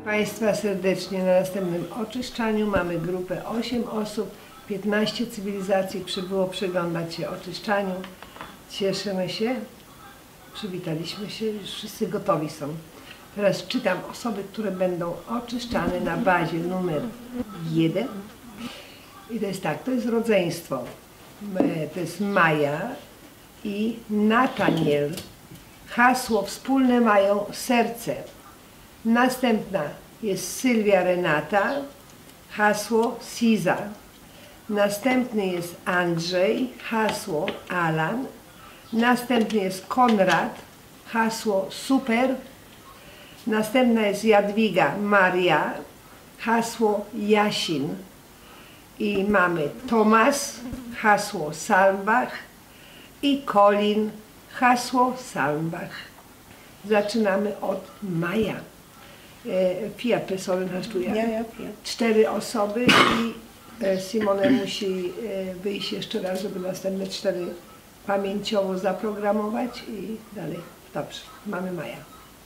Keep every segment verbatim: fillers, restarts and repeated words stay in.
Państwa serdecznie na następnym oczyszczaniu. Mamy grupę osiem osób, piętnaście cywilizacji przybyło przyglądać się oczyszczaniu. Cieszymy się, przywitaliśmy się, już wszyscy gotowi są. Teraz czytam osoby, które będą oczyszczane na bazie numer jeden. I to jest tak, to jest rodzeństwo. To jest Maja i Nataniel. Hasło wspólne mają serce. Następna jest Sylwia Renata, hasło Siza. Następny jest Andrzej, hasło Alan. Następny jest Konrad, hasło Super. Następna jest Jadwiga Maria, hasło Jasin. I mamy Tomasz, hasło Salmbach i Colin, hasło Salmbach. Zaczynamy od Maja. Vier Personen hast du ja? Ja, ja, vier. Cztery osoby i Simone musi wyjść jeszcze raz, żeby następne cztery pamięciowo zaprogramować i dalej. Dobrze, mamy Maja.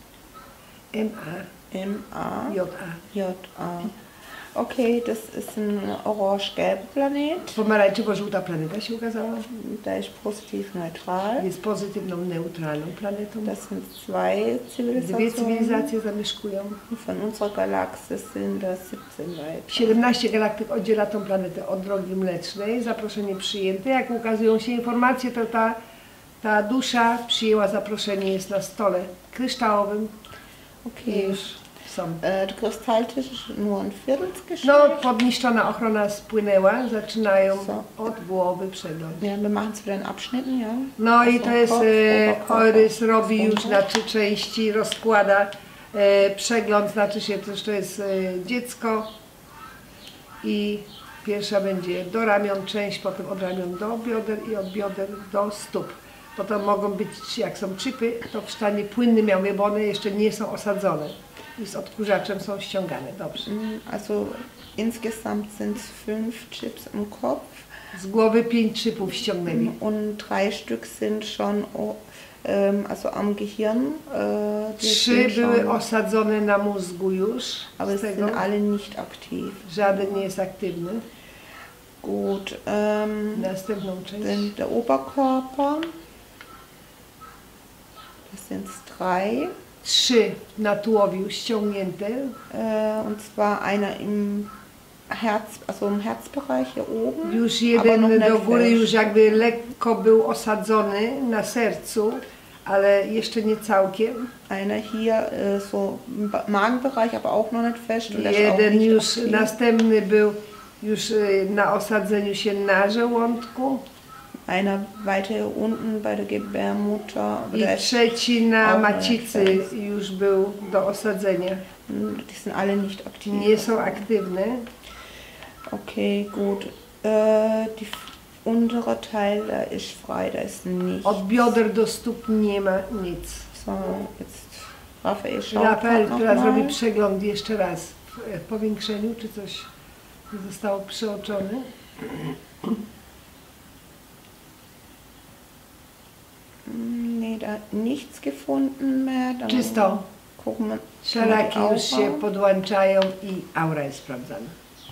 M A M A J A J A. Okay, das ist ein orange-gelber Planet. Pomarańczowo-żółta planeta się ukazała. Der ist positiv neutral. Jest pozytywną, neutralną planetą. Das sind zwei Dwie Zivilisationen. cywilizacje zamieszkują. Von unserer Galaxie sind das siebzehn Welten. siedemnaście galaktyk oddziela tą planetę od drogi mlecznej. Zaproszenie przyjęte. Jak ukazują się informacje, to ta, ta dusza przyjęła zaproszenie, jest na stole kryształowym. Okay. I już są. Äh, der Kristalltisch ist nur ein Viertelsgestell. No, podniszczona ochrona spłynęła. Zaczynają Co? od głowy przegląd. Ja, wir machen es wieder in Abschnitten, ja. No i Also to jest, Kopf, e, Oberkörper, Eurys robi już Runter. na trzy części, rozkłada e, przegląd, znaczy się też to jest e, dziecko i pierwsza będzie do ramion część, potem od ramion do bioder i od bioder do stóp. Potem mogą być, jak są chipy, to w stanie płynnym miał, bo one jeszcze nie są osadzone i z odkurzaczem są ściągane. Dobrze. Mm, Also insgesamt sind es fünf Chips im Kopf. Z głowy pięć chipów ściągnęli. Und drei Stück sind schon o- ähm, also am Gehirn. Äh, die Trzy sind były schon, osadzone na mózgu już, aber z es tego sind alle nicht aktiv. żaden nie jest aktywny. Gut, ähm, Następną część. sind der Oberkörper. Das sind drei. Trzy na tułowiu ściągnięte. Äh, und zwar einer im Herz, also im Herzbereich hier oben. Już aber noch jeden nicht do góry fest. już jakby lekko był osadzony na sercu, ale jeszcze nie całkiem. Einer hier äh, so im Ba- Magenbereich, aber auch noch nicht fest. Und der ist auch Jeden nicht już, aktiv. następny był już y, na osadzeniu się na żołądku Einer weiter hier unten bei der Gebärmutter. aber i der ist- trzeci na auch noch macicy nicht fest. już był do osadzenia. Die sind alle nicht aktiv. Nie są aktywne. Okay, gut. Äh, die f- untere Teil, der ist frei, da ist nichts. Od bioder do stóp nie ma nic. So, jetzt Raphael schaut Rafael, grad która noch zrobi mal. przegląd jeszcze raz w w powiększeniu, czy coś zostało przeoczone. Mm, Nee, da nichts gefunden mehr. Dann Czysto. gucken wir Szaraki die już się Aura. podłączają i aura jest sprawdzana.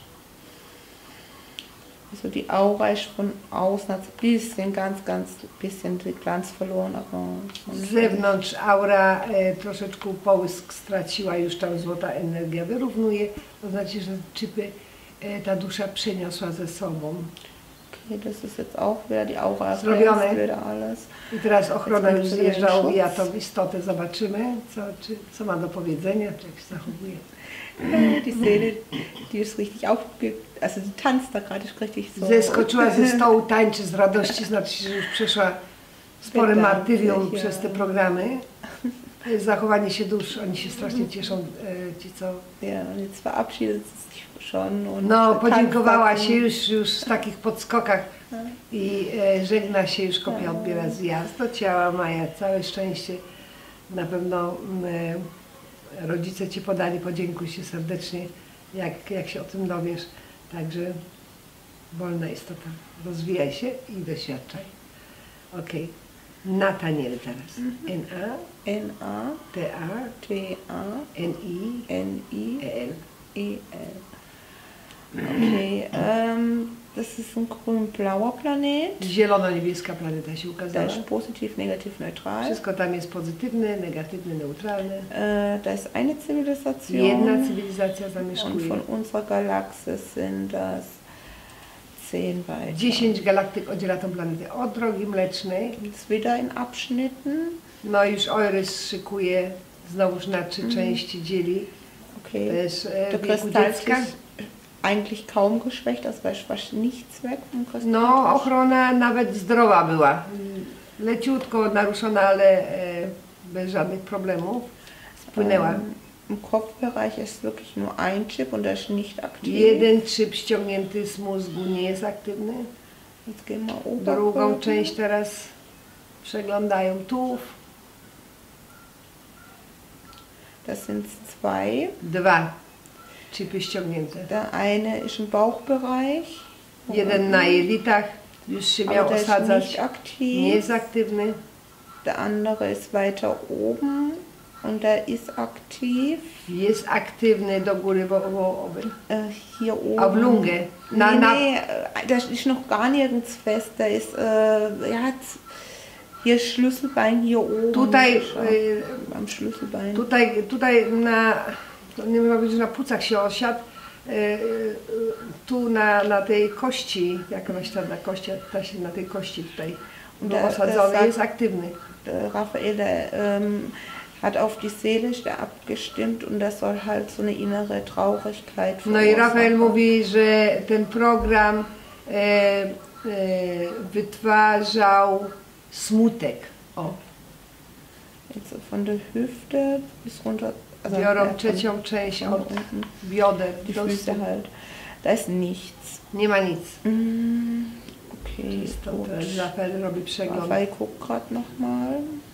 Also die Aura ist von außen, hat ein bisschen, ganz, ganz bisschen den Glanz verloren, aber Z zewnątrz aura e, troszeczkę połysk straciła, już tam złota energia wyrównuje, to znaczy, że czypy e, ta dusza przeniosła ze sobą. okay, das ist jetzt auch wieder die Aura, Zrobione. ergänzt wieder alles. I teraz ochrona już Jetzt zjeżdża, będzie omija sztuc. tą istotę, zobaczymy, co, czy, co ma do powiedzenia, czy jak się zachowuje. Die Seele, die ist richtig aufge... Also die tanzt da gerade, ist richtig so... Zeskoczyła ze stołu, tańczy z radości, znaczy się, że już przeszła spore Wydam martyrium się, przez te ja. programy. To jest zachowanie się dusz, oni się strasznie cieszą, e, ci co... Ja, und jetzt verabschiedet sie sich schon und... No, tanzt podziękowała da się już, już w takich podskokach i e, żegna się, już kopia odbiera zjazd do ciała. Maja, całe szczęście. Na pewno m, rodzice Ci podali, podziękuj się serdecznie, jak, jak się o tym dowiesz. Także wolna istota, rozwijaj się i doświadczaj. Okej. Nataniel teraz. N A N A T A T A N I N I E L. E L. Okay, ähm, das ist ein grün-blauer Planet. Zielono-niebieska planeta się Der ukazała. ist positiv, negativ, neutral. Wszystko tam jest pozytywne, negatywne, neutralne. Äh, da ist eine Zivilisation. Jedna cywilizacja Und zamieszkuje. von unserer Galaxie sind das zehn weitere. dziesięć galaktyk oddziela tą planetę od drogi mlecznej. Ist wieder in Abschnitten. No już Eurys szykuje, znowuż na trzy części dzieli. Okay. Też e, Der wieku Kristall ist dziecka. eigentlich kaum geschwächt, also da ist fast nichts weg vom Kristall. No, ochrona nawet zdrowa była. Leciutko naruszona, ale e, bez żadnych problemów. Spłynęła. Ähm, Im Kopfbereich ist wirklich nur ein Chip und der ist nicht aktiv. Jeden chip ściągnięty z mózgu nie jest aktywny. Jetzt gehen wir Drugą Oberkörper. część teraz przeglądają tułów. Das sind zwei. Dwa chipy ściągnięte. Der eine ist im Bauchbereich. Jeden na jelitach już się Aber miał der ist osadzać. nicht aktiv. Nie jest aktywny. Der andere ist weiter oben und der ist aktiv. Jest aktywny do góry, bo, bo oben. Äh, hier oben. Auf Lunge. Na, nee, na, nee, äh, der ist noch gar nirgends fest. Der ist, äh, er hat hier Schlüsselbein hier oben. Tutaj, Schau, y, am Schlüsselbein. tutaj, tutaj na, to nie wiem, powiedzieć, że na płucach się osiadł. Y, y, tu na, na tej kości, jak ona się tam na kości, ta się na tej kości tutaj był Da- osadzony, das jest aktywny. Äh, Raphael der, ähm, hat auf die Seele abgestimmt und das soll halt so eine innere Traurigkeit No i Rafael verursachen. mówi, że ten program e, e, wytwarzał smutek. O, Jetzt von der Hüfte bis runter. Also biorą ja, von- trzecią część von od unten, bioder die do Füße stóp. halt. Da ist nichts. Nie ma nic. Mm, okay, Czysto, gut. teraz Rafael robi przegląd. Raphael guckt gerade nochmal.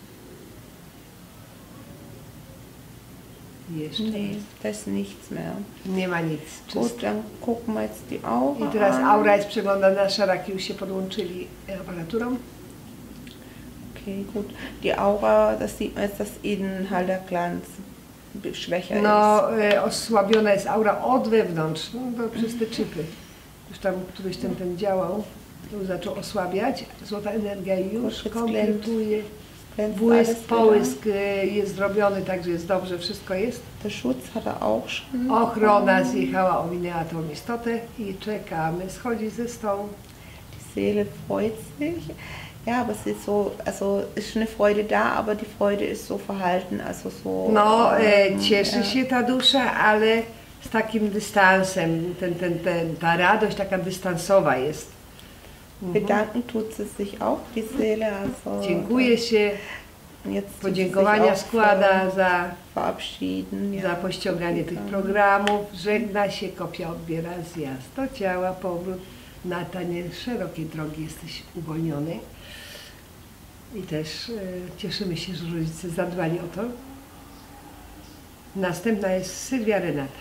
Jeszcze. Nee, da ist nichts mehr. Nie ma nic. Gut, Czysto. dann gucken wir jetzt die Aura I teraz an. aura jest przeglądana, szaraki już się podłączyli aparaturą. Okay, gut. Die Aura, das sieht man jetzt, dass innen halt der Glanz schwächer No, e, osłabiona jest aura od wewnątrz, no, to przez te chipy. Już tam któryś ten, ten działał, to już zaczął osłabiać. Złota energia już Kurczę, kompletuje. ist. Glänzt Błysk, alles połysk e, jest zrobiony, także jest dobrze, wszystko jest. wieder. Der Schutz hat er auch schon. Ochrona zjechała, owinęła tą istotę i czekamy. Schodzi ze stołu. Die Seele freut sich. Ja, aber es ist so, also ist schon eine Freude da, aber die Freude ist so verhalten, also so. No, e, ähm, cieszy ja. się ta dusza, ale z takim dystansem. Ten, ten, ten, ta radość taka dystansowa jest. Bedanken tut sie sich auch, die Seele. Also, Dziękuję się, jetzt tut sie sich podziękowania auch składa za, verabschieden. Ja. za pościąganie tych programów. Żegna się, kopia odbiera zjazd do ciała, powrót. Nataniel, szerokiej drogi jesteś uwolniony. I też e, cieszymy się, że rodzice zadbali o to. Następna jest Sylwia Renata.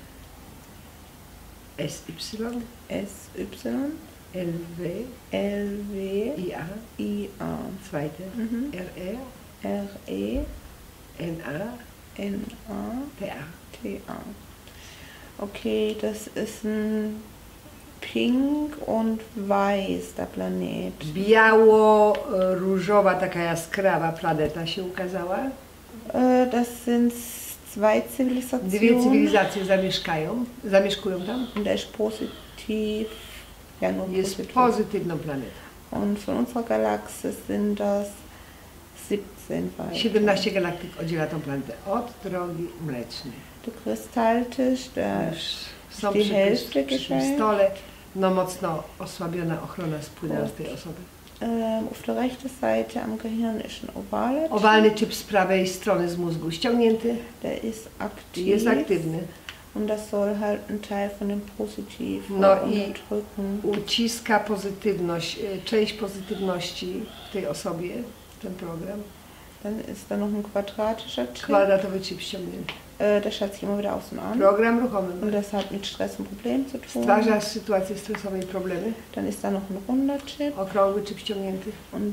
S Y, S Y, L W, L W, I A, I A, zweite, Mhm. R E, R E, N A, N A, T A. T A. Okay, das ist ein Pink und Weiß, der Planet. Biało-różowa, taka jaskrawa planeta się ukazała. Äh, das sind zwei Dwie Zivilisationen. cywilizacje zamieszkają, zamieszkują tam. Und der ist positiv, ja nur Jest positiv. pozytywną planetą. Und von unserer Galaxie sind das siebzehn weitere. siedemnaście galaktyk oddziela tą planetę od drogi mlecznej. Der Kristalltisch, der Już są die przy, Hälfte przy, przy tym gescheit. stole. No mocno osłabiona ochrona spłynęła z tej osoby. Ähm, auf der rechten Seite am Gehirn ist ein ovaler Chip. Owalny chip z prawej strony z mózgu ściągnięty. Der ist aktiv. Jest aktywny. Und das soll halt ein Teil von dem Positiv No i unterdrücken. uciska pozytywność, e, część pozytywności w tej osobie, ten program. Dann ist da noch ein quadratischer Chip. Kwadratowy chip ściągnięty. Äh, der schaut sich immer wieder außen an. Program ruchomy. Und das hat mit Stress und Problemen zu tun. Stwarza sytuacje stresowe i problemy. Dann ist da noch ein runder Chip. Okrągły chip ściągnięty. Und der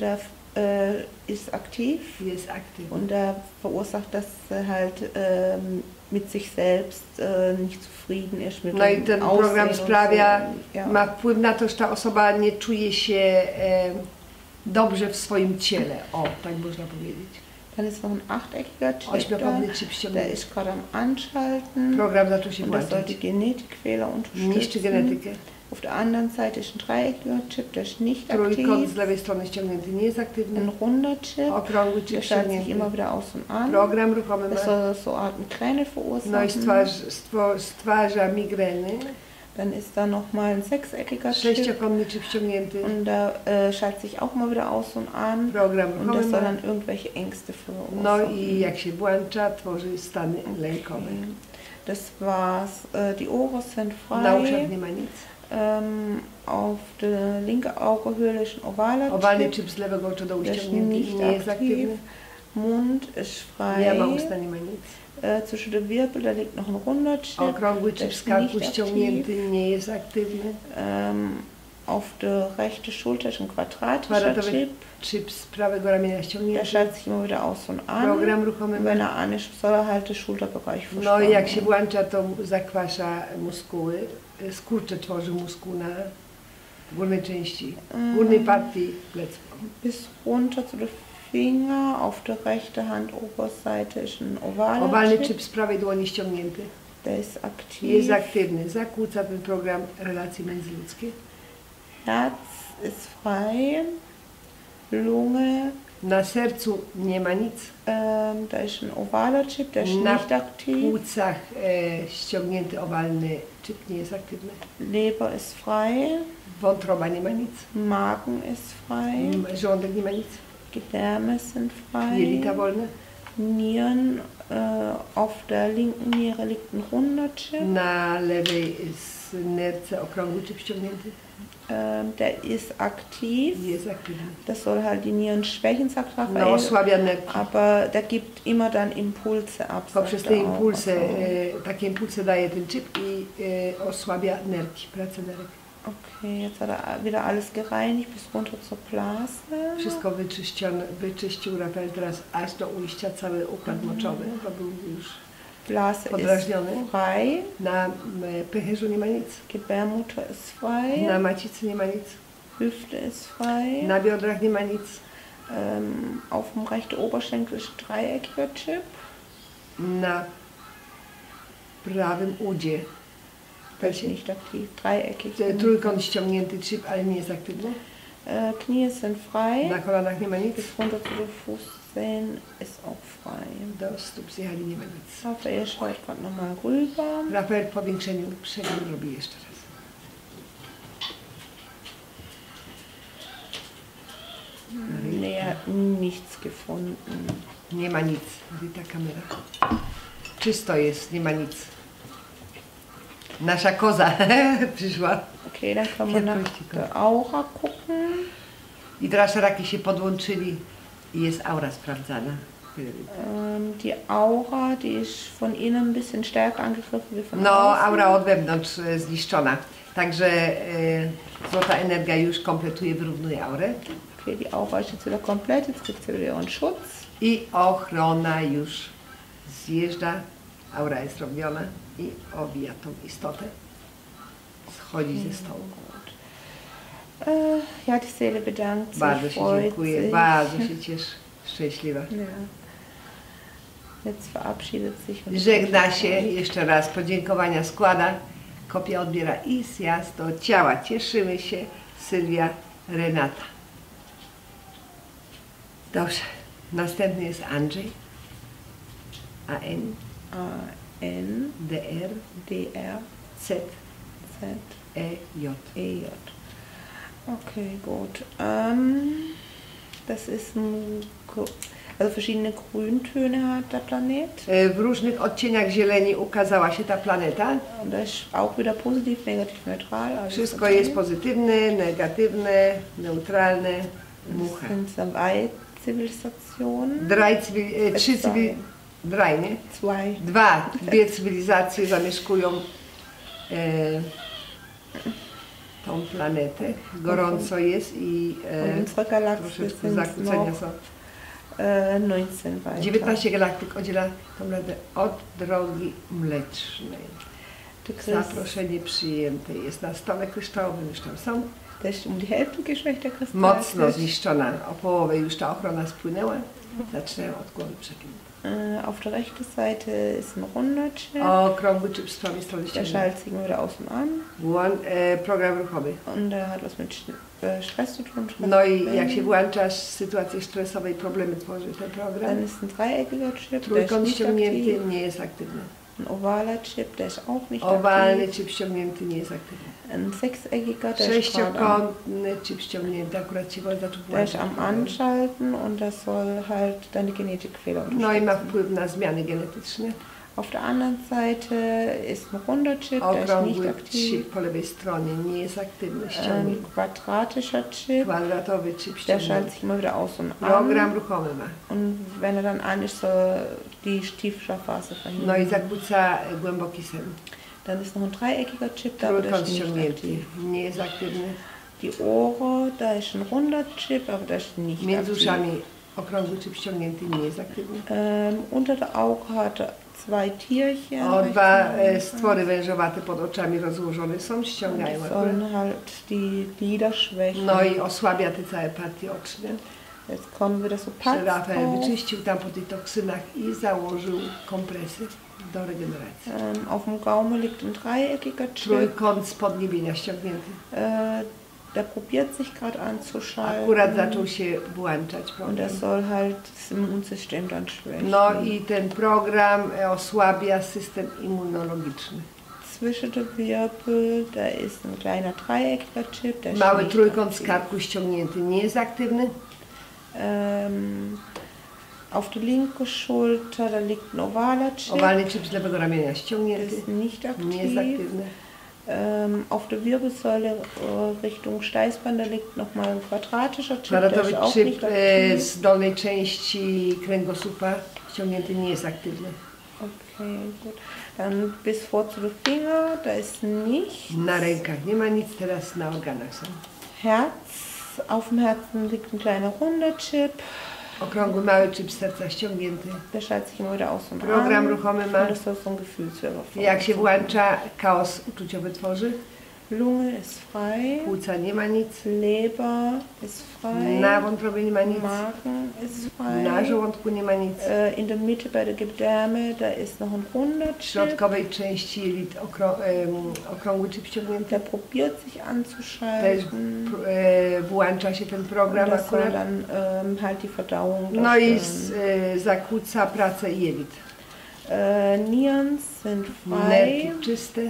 äh, ist aktiv jest aktywny. und er verursacht, dass er halt ähm, mit sich selbst äh, nicht zufrieden ist mit No i dem ten Aussehen program und sprawia, so. Ja. ma wpływ na to, że ta osoba nie czuje się e, dobrze w swoim ciele. O, tak można powiedzieć. Dann ist noch ein achteckiger Chip da, Ośmiokrotny chip der ściągnięty. ist gerade am Anschalten Program zaczął się und das soll włączać. die Genetikfehler Niszczy unterstützen. genetykę. Auf der anderen Seite ist ein dreieckiger Chip, der ist nicht Trójkąt aktiv. z lewej strony ściągnięty nie jest aktywny. Ein runder Chip, Okrągły chip der schaltet sich ściągnięty. immer wieder aus und an. Program ruchomy Das ma. soll so Art Migräne No i verursachen. stwarz, stwo, stwarza migreny. Dann ist da nochmal ein sechseckiger Chip Sześciokątny chip ściągnięty. und der äh, schaltet sich auch immer wieder aus und an. Program Und ruchomy das soll ma. dann irgendwelche Ängste No verursachen. i jak się włącza, tworzy stany lękowe. Das war's. Äh, die Ohren sind Na uszach frei. nie ma nic. Ähm, auf der linken Augenhöhle ist ein ovaler Owalny Chip. chip z lewego oczu do Der ist uściągnięty nicht i nie jest aktiv. aktywny. Mund ist Nie ma frei. usta, nie ma nic. Äh, zwischen den Wirbel, da liegt noch ein runder Chip. Okrągły Der chip z ist karku nicht ściągnięty aktiv. nie jest aktywny. Ähm, auf der rechten Schulter ist ein quadratischer Kwadratowy Chip. chip z prawego ramienia Der ściągnięty. schaltet sich immer wieder aus und an. Program ruchomy Und ma. wenn er an ist, soll er halt den Schulterbereich No i verspannen. jak się włącza, to zakwasza muskuły. Skurcze tworzy muskuł na górnej części, górnej partii pleców. Bis runter zu den Finger. Auf der rechten Handoberseite ist ein ovaler Owalny Chip. chip z prawej dłoni ściągnięty. Der ist aktiv. Jest aktywny. Zakłóca ten program relacje międzyludzkie. Herz ist frei. Lunge, Na sercu nie ma nic. ähm, da ist ein ovaler Chip, der ist Na nicht aktiv. płucach e, ściągnięty owalny chip nie jest aktywny. Leber ist frei. Wątroba nie ma nic. Magen ist frei. M, Żołądek nie ma nic. Gedärme sind frei. Jelita wolne. Nieren, äh, auf der linken Niere liegt ein runder Chip. Na lewej s- nerce okrągły chip ściągnięty. Ähm, der ist aktiv. Jest aktywny. Das soll halt die Nieren schwächen, sagt No, Raphael. osłabia nerki. Aber der gibt immer dann Impulse ab. Poprzez sagt te er auch. impulsy, Also, e, takie impulsy daje ten chip i e, osłabia nerki, pracę nerek. okay, jetzt hat er wieder alles gereinigt bis runter zur Blase. Wszystko wyczyścione, wyczyścił Rafael teraz aż do ujścia cały układ moczowy, bo był już Blase podrażniony. ist frei. Na m, pęcherzu nie ma nic, Gebärmutter ist frei. na macicy nie ma nic, Hüfte ist frei. na biodrach nie ma nic, Ähm, auf dem rechten Oberschenkel ist ein dreieckiger Chip. na prawym udzie. Der ist nicht aktiv. Dreieckig. Te- Trójkąt ściągnięty chip, ale nie jest aktywny. Äh, Knie sind frei. Na kolanach nie ma nic, Bis runter zu den Fußzehen ist auch frei. do stóp zjechali nie ma nic. Raphael schaut gerade nochmal rüber. Rafael w powiększeniu przegląd robi jeszcze raz. Nee, er hat nichts gefunden. Nie ma nic, mówi ta kamera. Czysto jest, nie ma nic. Nasza koza przyszła. Okay, dann können wir Ja, nach richtig. der Aura gucken. I teraz raki się podłączyli i jest aura sprawdzana. Ähm, die Aura, die ist von innen ein bisschen stärker angegriffen wie von No, außen. aura od wewnątrz e, zniszczona. Także e, złota energia już kompletuje, wyrównuje aurę. Okay, die Aura ist jetzt wieder komplett. Jetzt kriegt sie wieder ihren Schutz. I ochrona już zjeżdża. Aura jest robiona i obija tą istotę. Schodzi ze stołu. Äh, ja, die Seele bedankt sich, Bardzo się freut dziękuję, sich. bardzo się cieszę. Szczęśliwa. Ja. Jetzt verabschiedet sich. und Żegna się, jeszcze raz podziękowania składa. Kopia odbiera i zjazd do ciała. Cieszymy się. Sylwia, Renata. Dobrze. Następny jest Andrzej. A N, A N D R, D R Z, Z E, J. E J. Okay, gut. Ähm, das ist ein, Gr- also verschiedene Grüntöne hat der Planet. E, W różnych odcieniach zieleni ukazała się ta planeta. Und das ist auch wieder positiv, negativ, neutral. alles Wszystko okay. jest pozytywne, negatywne, neutralne. Das Mucha. sind zwei Zivilisationen. Drei cywil, e, trzy Zwei. cywil, drei, nie? Zwei. Dwa, dwie cywilizacje zamieszkują e, tą tą planetę. Gorąco jest i Und e, unsere Galaxie troszeczkę sind zakłócenia noch są. äh, neunzehn weiter. dziewiętnaście galaktyk oddziela tą planetę od drogi mlecznej. Du kriegst, Zaproszenie przyjęte jest na stole kryształowym, już tam są. das um die Hälfte geschwächter Kristall. Mocno zniszczona, o połowę już ta ochrona spłynęła. Zaczynają od głowy przegięte. Äh, auf der rechten Seite ist ein runder Chip. Okrągły czyp z prawej strony Der ściągnięty. schaltet sich immer wieder außen an. Włą- e, program ruchomy. Und der hat was mit Sch- äh, Stress zu tun. Stress No zu i jak się tun. włączasz w sytuacji stresowej, problemy tworzy ten program. Dann ist ein dreieckiger Chip, der ist Trójkąt nicht ściągnięty aktiv. nie jest aktywny. Ein ovaler Chip, der ist auch nicht Owalny aktiv. czyp ściągnięty nie jest aktywny. Ein sechseckiger, der ist gerade am, Sześciokątny czyp ściągnięty akurat się zaczął der ist włączać. am Anschalten und das soll halt deine Genetikfehler No i ma unterstützen. wpływ na zmiany genetyczne. Auf der anderen Seite ist ein runder Chip, der ist nicht Okrągły aktiv. czyp po lewej stronie nie jest aktywny, Ein ściągnięty. quadratischer Chip, Kwadratowy czyp der ściągnięty. schaltet sich immer wieder aus und Program an. ruchomy ma. Und wenn er dann an ist, soll die Stiefschlafphase No i verhindern. zakłóca głęboki sen. Dann ist noch ein dreieckiger Chip, aber der Trójkąt ist nicht ściągnięty aktiv. nie jest aktywny. Die Ohren, da ist ein runder Chip, aber der ist nicht Między aktiv. uszami okrągły czyp ściągnięty nie jest aktywny. Ähm, unter der Auge hat er zwei Tierchen. O, rechts dwa und e, links. stwory wężowate pod oczami rozłożone są, Und ściągają die akurat. sollen halt die Lider schwächen. No i osłabia te całe partie oczne. Jetzt kommen wieder so Że Pads Rafael auf. wyczyścił tam po tych toksynach i założył kompresy do regeneracji. Ähm, auf dem Gaumen liegt ein dreieckiger Chip. Trójkąt z podniebienia ściągnięty. Äh, der probiert sich gerade anzuschalten. Akurat zaczął się włączać Und program. das soll halt das Immunsystem dann schwächen. No i ten program e, osłabia system immunologiczny. Zwischen den Wirbel, da ist ein kleiner dreieckiger Chip. Der ist Mały nicht trójkąt z aktiv. karku ściągnięty nie jest aktywny. Ähm, auf der linken Schulter, da liegt ein ovaler Chip. Owalny czyp z lewego ramienia Der ściągnięty. ist nicht Nie jest aktiv. aktywny. Ähm, auf der Wirbelsäule äh, Richtung Steißbein, da liegt nochmal ein quadratischer Chip, der Kwadratowy ist auch czyp nicht e, aktiv. z dolnej części kręgosłupa ściągnięty nie jest aktywny. Okay, gut. Dann bis vor zu den Finger, da ist nichts. Na rękach nie ma nic, teraz na organach są. Herz, auf dem Herzen liegt ein kleiner runder Chip. Okrągły mały czyp z serca ściągnięty. Der schaltet sich immer wieder aus und Program an. ruchomy Und ma. das soll so ein Gefühlsüberfall. Jak się włącza, chaos uczuciowy tworzy. Lunge ist frei. Płuca nie ma nic. Leber ist frei. Na wątrobie nie ma nic. Magen ist frei. Na żołądku nie ma nic. Äh, in der Mitte bei der Gebärme, da ist noch ein runder W Chip. środkowej części jelit okrą, em, okrągły czyp ściągnięty. Der probiert sich To jest, anzuschalten. pr- e, włącza się ten Und program das soll akurat. dann ähm, halt die Verdauung No i darstellen. z, e, zakłóca pracę jelit. Äh, Nieren sind Nerki frei. czyste.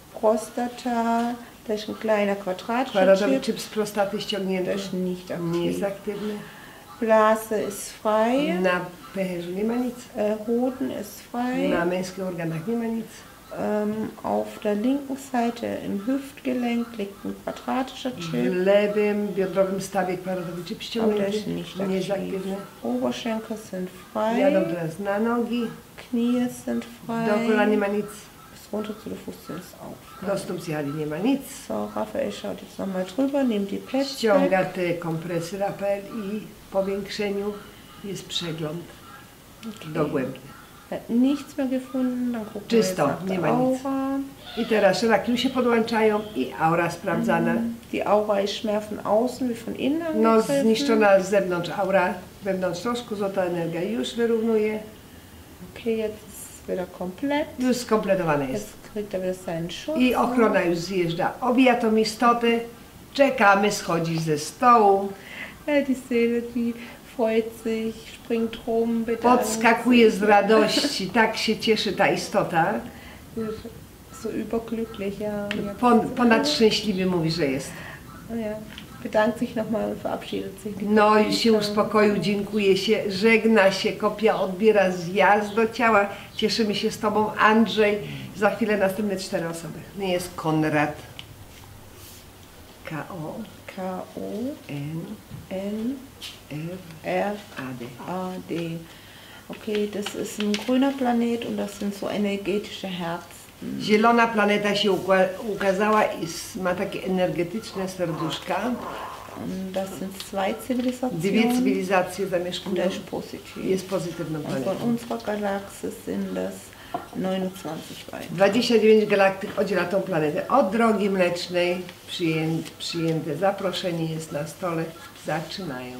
Prostata, da ist ein kleiner quadratischer Kwadratowy Chip. czyp z prostaty ściągnięty. Der ist nicht Nie jest aktiv. aktywny. Blase ist frei. Na pęcherzu nie ma nic. Äh, Hoden ist frei. Na męskich organach nie ma nic. Ähm, auf der linken Seite im Hüftgelenk liegt ein quadratischer W Chip. lewym biodrowym stawie kwadratowy czyp Aber der ściągnięty. ist nicht Nie jest aktiv. aktywny. Oberschenkel sind Jadą frei. teraz na nogi. Knie sind Dookoła nie frei. ma nic. Bis runter zu den Fußzehen ist auch frei. Do stóp zjali nie ma nic. So, Raphael schaut jetzt nochmal drüber, nimmt die Pads Ściąga weg. te kompresy Rafael i w powiększeniu jest przegląd dogłębny. Er hat nichts mehr gefunden, dann gucken wir jetzt Czysto, nach nie der ma nic. Aura. I teraz szlaki się podłączają i aura sprawdzana. Die Aura ist mehr von außen wie von innen No angegriffen. zniszczona z zewnątrz aura, wewnątrz troszkę, złota energia już wyrównuje. Okay, jetzt ist wieder komplett. Już skompletowane jest. Jetzt kriegt er wieder seinen Schutz. I ochrona już zjeżdża. Obija tą istotę. Czekamy, schodzi ze stołu. Ja, die Seele, die freut sich, springt rum, bedankt Podskakuje z sich. radości. Tak się cieszy ta istota. So überglücklich, ja. ja. Pon, ponad szczęśliwy mówi, że jest. Ja, bedankt sich nochmal und verabschiedet sich. die No Kopie. i się uspokoił, dziękuję się, żegna się, kopia odbiera zjazd do ciała. Cieszymy się z Tobą, Andrzej. Za chwilę następne cztery osoby. Jest Konrad. K O K O N N R R A D. A D. Okay, das ist ein grüner Planet und das sind so energetische Herzen. Zielona planeta się ukła- ukazała i s- ma takie energetyczne serduszka. Und das sind zwei Dwie Zivilisationen. cywilizacje Und der zamieszkują. ist positiv. Jest pozytywną Und von planetą. unserer Galaxie sind das neunundzwanzig weiter. dwadzieścia dziewięć galaktyk oddziela tą planetę od drogi mlecznej. Przyjęte, przyjęte zaproszenie jest na stole. Zaczynają.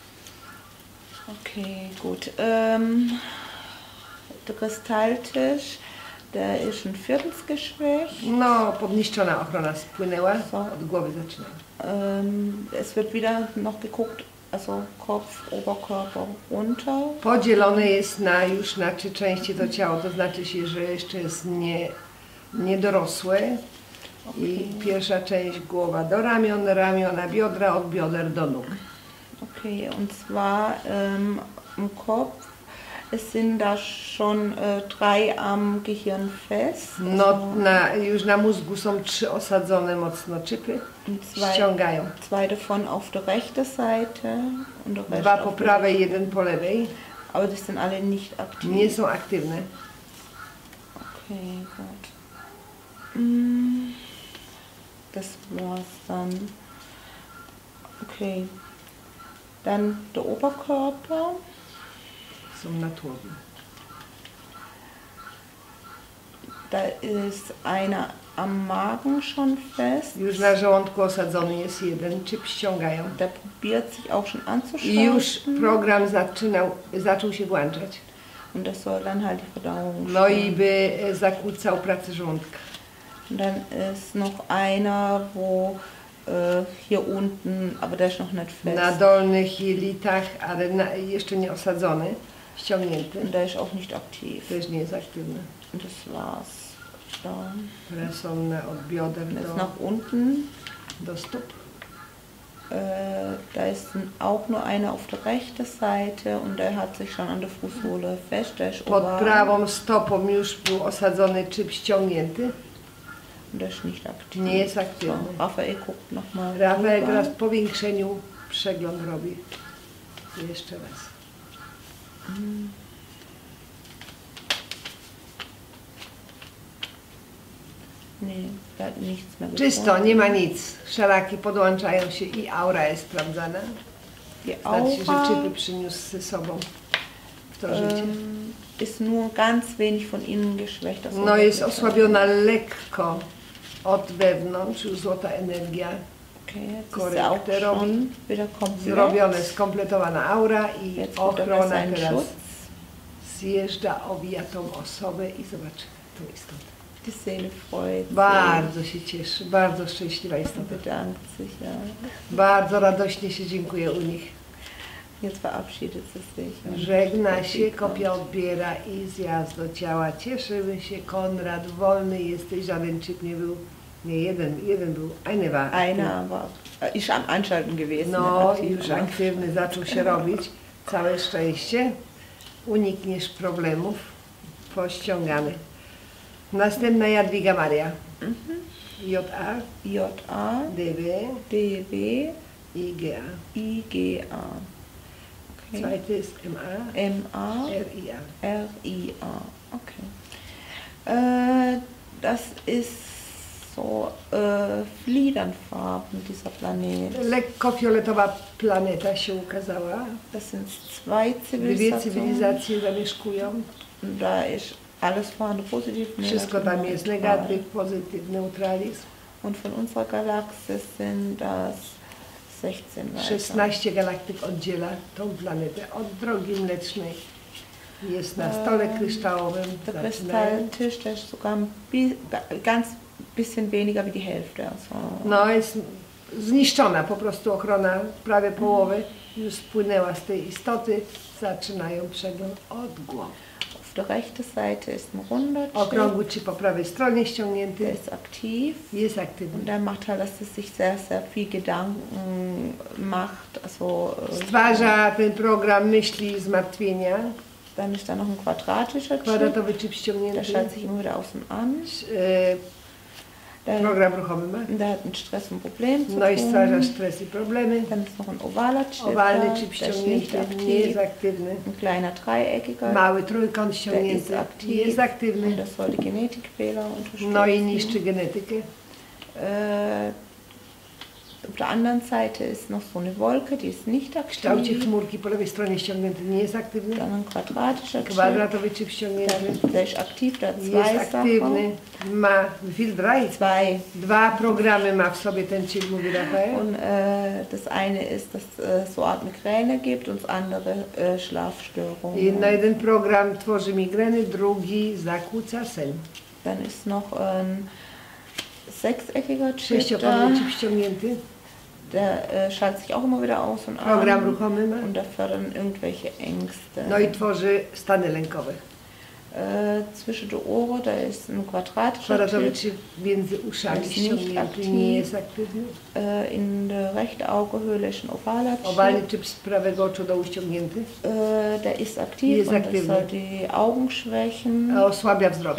Okay, gut. Ähm, der Kristalltisch, der ist ein Viertelsgeschwächt. No, podniszczona ochrona spłynęła. Co? Od głowy zaczynają. Ähm, es wird wieder noch geguckt, also Kopf, Oberkörper runter. Podzielone jest na już na trzy części to ciało, to znaczy się, że jeszcze jest nie, niedorosłe. I pierwsza część głowa do ramion, ramiona, biodra, od bioder do nóg. Okay, und zwar ähm, im Kopf, es sind da schon äh, drei am Gehirn fest. No, na, już na mózgu są trzy osadzone mocno czypy, Und zwei, ściągają. zwei davon auf der rechten Seite und der Rest Dwa auf po der prawej, jeden po lewej. Aber das sind alle nicht aktiv. Nie są aktywne. Okay, gut. Mm, Das war's dann. Okay. Dann der Oberkörper. Są na tłowie. Da ist einer am Magen schon fest. Już na żołądku osadzony jest jeden, czyp ściągają. Der probiert sich auch schon I już anzuschalten. program zaczynał, zaczął się włączać. Und das soll dann halt die Verdauung No i steuern. by e, zakłócał pracę żołądka. Und dann ist noch einer, wo äh, hier unten, aber der ist noch nicht fest. Na dolnych jelitach, ale na, jeszcze nie osadzony, ściągnięty. Und der ist auch nicht aktiv. Też nie jest aktywny. Und das war's. Da. Które są na od bioder Und das do, nach unten. do stóp. Äh, da ist n- auch nur einer auf der rechten Seite und der hat sich schon an der Fußsohle fest. Der ist Pod oval prawą stopą już był osadzony czyp ściągnięty. und der ist nicht aktiv. Nie jest So, aktywny. Rafael guckt nochmal. Rafael teraz w powiększeniu przegląd robi. Jeszcze raz. Nee, der hat nichts mehr Czysto, gefunden. nie ma nic. Szaraki podłączają się i aura jest sprawdzana. Die Znaczy się, że Aura czypy przyniósł ze sobą w to życie. ähm, ist nur ganz wenig von innen geschwächt. Das No jest wirklich- osłabiona lekko od wewnątrz, już złota energia. Okay, jetzt ist er auch Korekte schon wieder komplett. Zrobione, skompletowana aura i Jetzt wird er ochrona seinen teraz Schutz. zjeżdża, owija tą osobę i zobacz tą istotę. Die Seele freut sich. Bardzo się cieszy, bardzo szczęśliwa Und istota. bedankt sich, ja. Bardzo radośnie się dziękuję u nich. Jetzt verabschiedet sie sich. und Żegna geht się, wieder. kopia odbiera i zjazd do ciała. Cieszymy się, Konrad, wolny jesteś, żaden czyp nie był. Nie, jeden, jeden był, eine war. Einer war, äh, ist am Anschalten gewesen. No, aktiv, już aber- aktywny zaczął się robić. Całe szczęście. Unikniesz problemów. Pościągany. Następna Jadwiga Maria. J A, J A, D B, D B, I G A. I G A. Okay. Zweite ist M A, M A, R I A. R I A. Okay. Äh, das ist so äh, Fliedernfarben, dieser Planet. Lekko fioletowa planeta się ukazała. Das sind zwei Dwie Zivilisationen. cywilizacje zamieszkują. Und da ist alles vorhanden, positiv, Wszystko tam jest neutral. negatyw, pozytyw, neutralizm. Und von unserer Galaxie sind das sechzehn weiter. szesnaście galaktyk oddziela tą planetę od drogi mlecznej. Jest na stole kryształowym. Der Zaczynają. Kristalltisch, der ist sogar ein bi ganz bisschen weniger wie die Hälfte. Also. No jest zniszczona po prostu ochrona, prawie połowy już spłynęła z tej istoty. Zaczynają przegląd od głowy. Auf der rechten Seite ist ein runder Chip, Okrągły czy po prawej stronie der ściągnięty. ist aktiv. Jest aktywny. Und der macht halt, dass es sich sehr, sehr viel Gedanken macht. Also, äh, Stwarza ten program myśli zmartwienia. dann ist da noch ein quadratischer Chip, Kwadratowy chip der ściągnięty. schaltet sich immer wieder außen an. E, Der, Program ruchomy ma. der hat mit Stress und Problemen zu No i stwarza tun. stres i problemy. Dann ist noch ein ovaler Chip, Owalny da, chip der ist nicht ściągnięty, nie jest aktiv. aktywny. Ein kleiner dreieckiger, Mały trójkąt der ist ściągnięty, aktiv. jest Und aktywny. das soll die Genetikfehler unterstützen. No i niszczy genetykę. Äh, auf der anderen Seite ist noch so eine Wolke, die ist nicht W kształcie aktiv. chmurki po lewej stronie ściągnięty, nie jest aktywny. Dann ein quadratischer Chip, Kwadratowy chip ściągnięty, der, der ist aktiv, der hat jest zwei aktywny. Sachen. Ma viel drei. Zwei. Dwa programy ma w sobie ten chip, mówi Rafael. Und äh, das eine ist, dass es äh, so Art Migräne gibt und das andere äh, I Schlafstörungen. na jeden program tworzy migreny, drugi zakłóca sen. Dann ist noch ein sechseckiger Chip da, Sześciokonowy chip ściągnięty, der äh, schaltet sich auch immer wieder aus und program an ruchomy ma. und da fördern irgendwelche Ängste. No i tworzy stany lękowe. Äh, zwischen die Ohren, da ist ein quadratischer Kwadratowy Chip. chip między uszami Jest nicht ściągnięty, aktiv. nie jest aktywny. Äh, in der rechten Augenhöhle ist ein ovaler Owalny Chip. chip z prawego oczu dołu ściągnięty, Äh, der ist aktiv Jest und das aktivny. soll die Augen schwächen. a osłabia wzrok.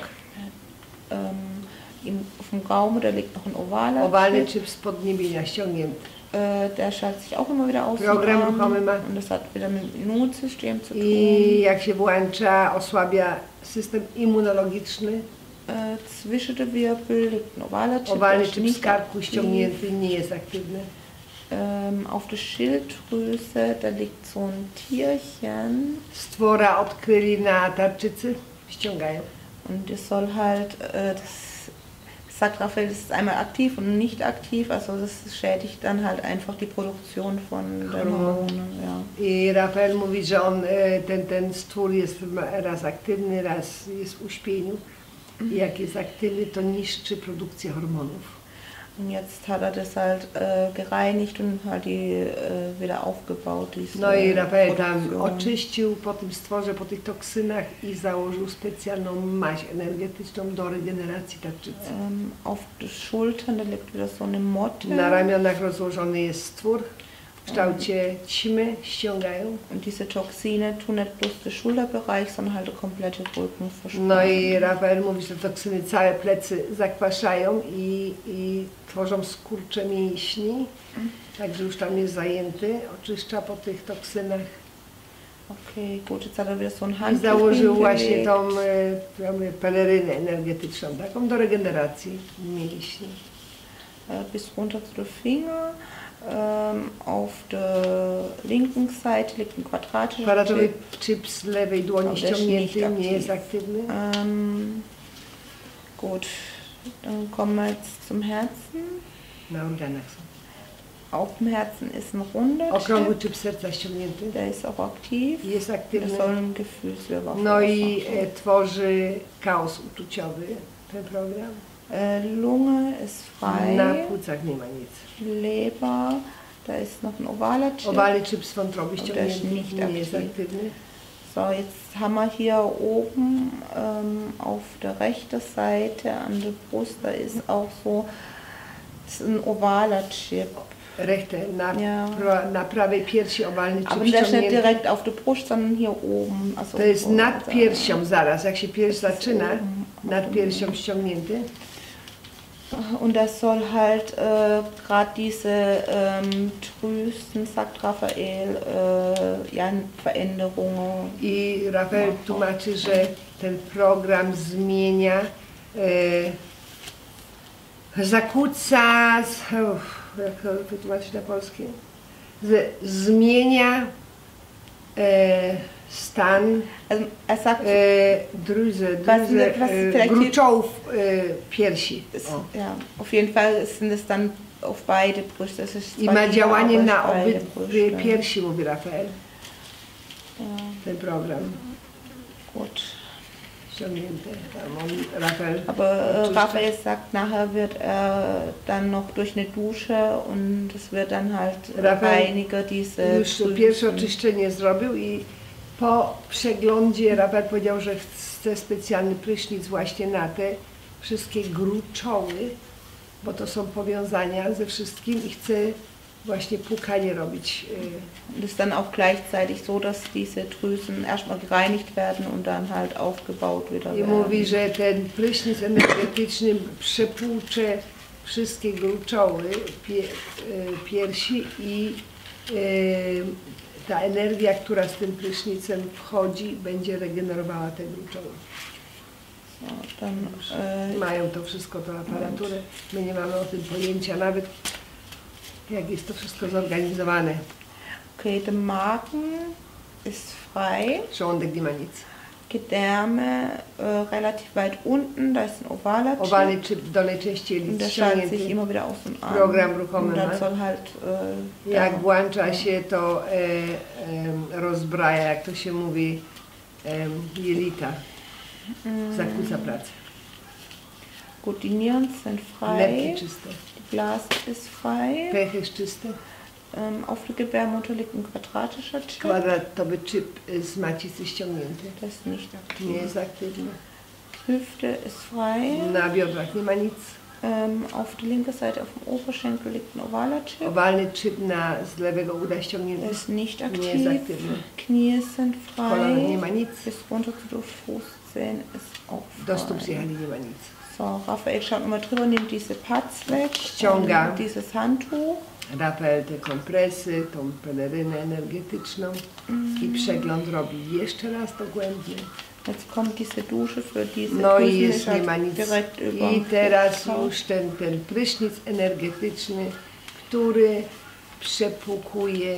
Ähm, im, auf dem Gaumen, da liegt noch ein ovaler Owalny Chip. chip z podniebienia ściągnięty. Äh, der schaltet sich auch immer wieder aus. Program und an. ruchomy ma. Und das hat wieder mit dem Immunsystem zu tun. I jak się włącza, osłabia system immunologiczny. Äh, zwischen den Wirbel liegt ein ovaler Chip. Owalny der ist chip z nicht karku aktiv. ściągnięty, nie jest aktywny. Ähm, auf der Schilddrüse, da liegt so ein Tierchen. Stwora odkryli na tarczycy, ściągają. Und das soll halt, äh, das sagt Raphael, das ist einmal aktiv und nicht aktiv. Also das schädigt dann halt einfach die Produktion von den Hormonen. Hormonen. Ja. I Rafael mówi, że on, e, ten, ten stwór jest raz aktywny, raz jest w uśpieniu. I jak jest aktywny, to niszczy produkcję hormonów. Und jetzt hat er das halt äh, gereinigt und halt die äh, wieder aufgebaut. Diese No i Rafael tam Produktion. oczyścił po tym stworze, po tych toksynach i założył specjalną maź energetyczną do regeneracji tarczycy. Ähm, auf den Schultern, da liegt wieder so eine Motte. Na ramionach rozłożony jest stwór w kształcie ćmy, ściągają. Und diese Toxine tun nicht bloß den Schulterbereich, sondern halt den kompletten Rücken verspannen. No i Rafael mówi, że te toksyny całe plecy zakwaszają i, i tworzą skurcze mięśni. Także już tam jest zajęty, oczyszcza po tych toksynach. Okay, gut, jetzt hat er wieder so ein I Handtuch założył właśnie hingelegt. tą e, ja mówię, pelerynę energetyczną, taką do regeneracji mięśni. Äh, bis runter zu den Finger. Ähm, auf der linken Seite liegt ein quadratischer Kwadratowy Chip. chip z lewej dłoni Ale też ściągnięty, nicht nie jest aktiv. aktywny. Ähm, gut, dann kommen wir jetzt zum Herzen. Na organach są. Auf dem Herzen ist ein runder Okrągły Chip, chip serca ściągnięty, der ist auch aktiv. jest Der aktywny. soll ein Gefühlsleber No i verursachen. e, tworzy chaos uczuciowy ten program. Äh, Lunge ist frei. Na płucach nie ma nic. Leber, da ist noch ein ovaler Chip. Owalny chip z wątroby Und der ist ściągnięty, nicht nie jest aktiv. aktywny. So, jetzt haben wir hier oben ähm, auf der rechten Seite an der Brust, da ist auch so das ist ein ovaler Chip. Rechte, na, Ja. pra, na prawej piersi owalny Aber chip der ist nicht ściągnięty. direkt auf der Brust, sondern hier oben. Also To jest so, nad also, piersią zaraz, jak się pierś Das ist zaczyna, oben. nad piersią ściągnięty. Und das soll halt äh, gerade diese ähm, Drüsen, sagt Raphael, äh, ja, Veränderungen. I Rafael tłumaczy, że ten program zmienia, e, zakłóca, uff, jak to wytłumaczyć na polskie, Z, zmienia e, stan Also er sagt, e, drüzy, Was- drüzy, was e, vielleicht gruczołów e, piersi. es, O. ja, auf jeden Fall sind es dann auf beide Brüste. Es ist I zwar ma hier, działanie aber na auf beide obydwie Brüste. piersi, mówi Rafael, Ja, ten program. gut. Ściągnięte. Tam on, Rafael, Aber äh, oczyszcza. Raphael sagt, nachher wird er dann noch durch eine Dusche und es wird dann halt Raphael reiniger diese już Drüsen. pierwsze oczyszczenie zrobił i po przeglądzie Rafael powiedział, że chce specjalny prysznic właśnie na te wszystkie gruczoły, bo to są powiązania ze wszystkim i chce właśnie płukanie robić. Und ist dann auch gleichzeitig so, dass diese Drüsen erstmal gereinigt werden und dann halt aufgebaut wieder I werden. mówi, że ten prysznic energetyczny przepłucze wszystkie gruczoły, pie, piersi i y, ta energia, która z tym prysznicem wchodzi, będzie regenerowała te gruczoły. So, dann, äh, Mają to wszystko, tą aparaturę. My nie mamy o tym pojęcia nawet, jak jest to wszystko zorganizowane. okay, der Magen ist frei. Żołądek nie ma nic. Gedärme äh, relativ weit unten, da ist ein ovaler Chip. Owalny czyp w dolnej części Und jelit der schaltet sich ściągnięty. immer wieder außen an. Program ruchomy Und dann ma. soll halt äh, Jak der- włącza się, to e, e, rozbraja, jak to się mówi, e, jelita. Zakłóca pracę. Gut, die Nieren sind frei, Lepki czyste. die Blase ist frei. Pech jest czysty. Ähm, auf der Gebärmutter liegt ein quadratischer Chip. Kwadratowy czyp z macicy ściągnięty. Das ist nicht aktiv. Nie jest aktywny. Hüfte ist frei. Na biodrach nie ma nic. Ähm, auf der linken Seite auf dem Oberschenkel liegt ein ovaler Chip. Owalny czyp na, z lewego uda ściągnięty. Der ist nicht Nie jest aktiv. aktywny. Knie sind W kolanach nie frei. ma nic. Bis runter zu den Fußzehen ist auch Do stóp frei. zjechali nie ma nic. So, Raphael schaut nochmal drüber, nimmt diese Pads weg. Ściąga. und dieses Handtuch. Rafael te kompresy, tą pelerynę energetyczną i przegląd robi jeszcze raz dogłębnie. Jetzt kommt diese Dusche für diese No i Drüsen, jest, ist nie halt ma nic. direkt über I teraz już ten, ten prysznic energetyczny, który przepłukuje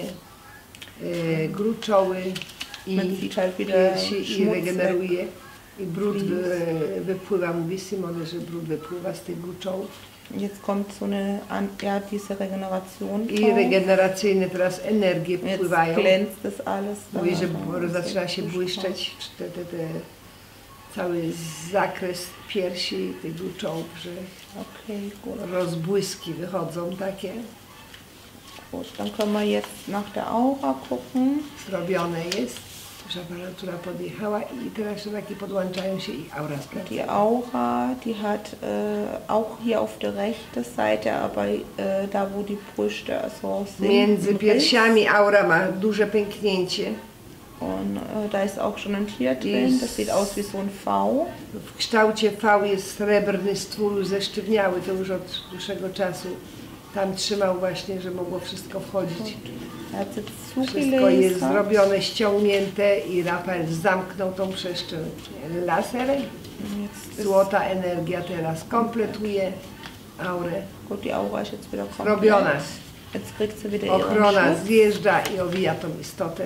e, gruczoły i Man sieht halt wieder piersi i Schmutz regeneruje. I brud Fließt. wy, wypływa, mówi Simone, że brud wypływa z tych gruczołów. Jetzt kommt so eine, an- ja, diese Regeneration I drauf. regeneracyjne teraz energie Jetzt wpływają. glänzt das alles. da, Mówi, że da b- ist zaczyna jetzt się frisch błyszczeć te, te, te, cały zakres piersi, tych gruczołów, że drauf. Okay, gut. rozbłyski wychodzą takie. gut. Dann können wir jetzt nach der Aura gucken. Zrobione jest, już aparatura podjechała i teraz takie podłączają się i aura sprawdza. Die Aura, die hat äh, auch hier auf der rechten Seite, aber äh, da wo die Brüste so sind, Między ein Riss. piersiami aura ma duże pęknięcie. Und äh, da ist auch schon ein Tier drin, Dies- das sieht aus wie so ein V. W kształcie V jest srebrny stwór zesztywniały, to już od dłuższego czasu. Tam trzymał właśnie, że mogło wszystko wchodzić. Er hat jetzt Wszystko jest zugelasert. zrobione, ściągnięte i Rafael zamknął tą przestrzeń laserem. Jetzt ist, Złota energia teraz kompletuje aurę. gut, die Aura ist jetzt wieder Zrobiona. komplett. Jetzt kriegt sie wieder ihren Ochrona Schutz. zjeżdża i owija tą istotę.